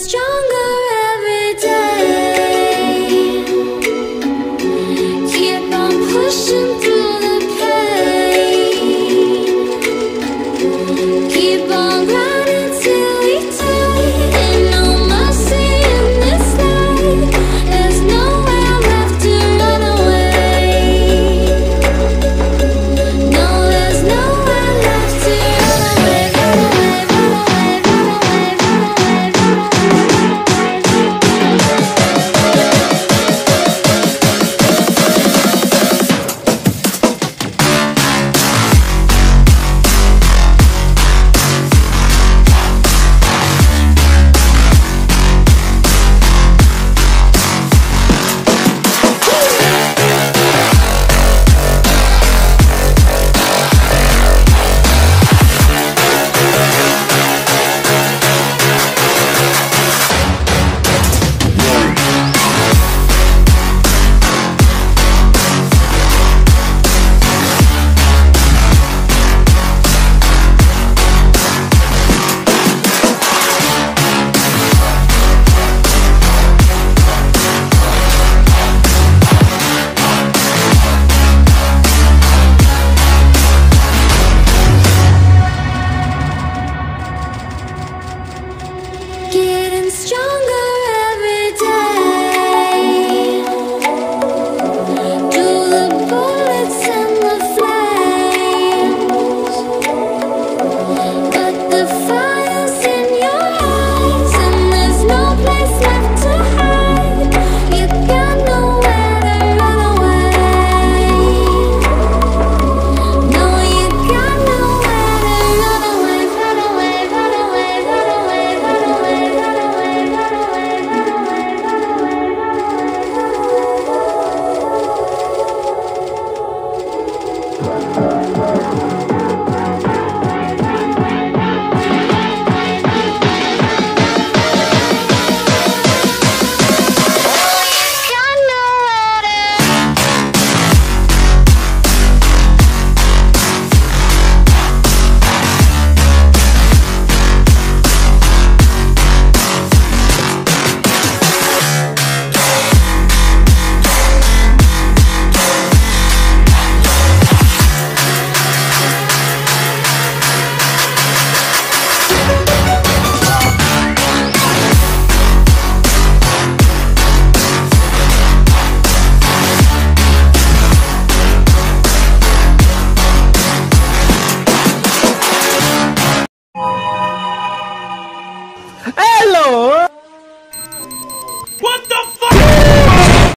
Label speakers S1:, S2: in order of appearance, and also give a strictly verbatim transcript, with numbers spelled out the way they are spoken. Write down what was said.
S1: stronger every day. Keep on pushing through the pain. Keep on grinding till we die. Ain't no mercy in this life. There's nowhere left to run away. No, there's nowhere left to run away. Run away, run away, run away, run away, run getting stronger every day. Through the bullets and the flames, but the fire's in your eyes, and there's no place left to hide. You got nowhere to run away. No, you got nowhere to run away. Run away, run away, run away, run away, run away, run away, run away, run
S2: Hello! What the